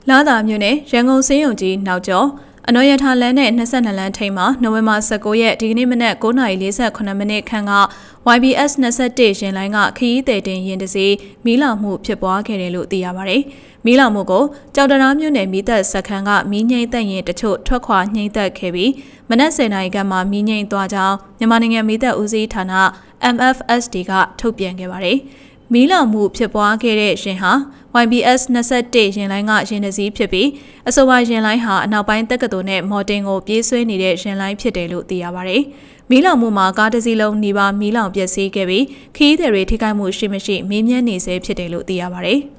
လာသာမြို့နယ်ရန်ကုန်စင်းရုံကြီးနောက်ကျော်အနော်ရထားလမ်းနဲ့22လမ်းထိပ်မှာနိုဝင်ဘာ19ရက်ဒီကနေ့မနက်9:48မိနစ်ခန့်က YBS 21ရင်လိုင်းကခရီးသည်တင်ယာဉ်တစ်စီးမီးလောင်မှုဖြစ်ပွားခဲ့တယ်လို့သိရပါတယ်။မီးလောင်မှုကိုကြောက်တရားမြို့နယ်မီးတပ်စခန်းကမီးငြိမ်းသက်ရင်တချို့ထွက်ခွာငြိမ်းသက်ခဲ့ပြီးမနက်10:00နာရီခန့်မှာမီးငြိမ်းသွားကြောင်းမြန်မာနိုင်ငံမီးတပ်ဦးစီးဌာန MFSD ကထုတ်ပြန်ခဲ့ပါတယ်။မီးလောင်မှုဖြစ်ပွားခဲ့တဲ့ယာဉ်ဟာYBS 21ရင်လိုင်းကယာဉ်တစ်စီးဖြစ်ပြီးအဆိုပါယာဉ်လိုင်းဟာအနောက်ပိုင်းတက္ကသိုလ်နဲ့မော်တင်ကိုပြေးဆွဲနေတဲ့ယာဉ်လိုင်းဖြစ်တယ်လို့သိရပါတယ်။မီးလောင်မှုမှာကားတစ်စီးလုံးနှီးပါမီးလောင်ပျက်စီးခဲ့ပြီးခရီးသည်တွေထိခိုက်မှုရှိမရှိမေးမြန်းနေဆဲဖြစ်တယ်လို့သိရပါတယ်။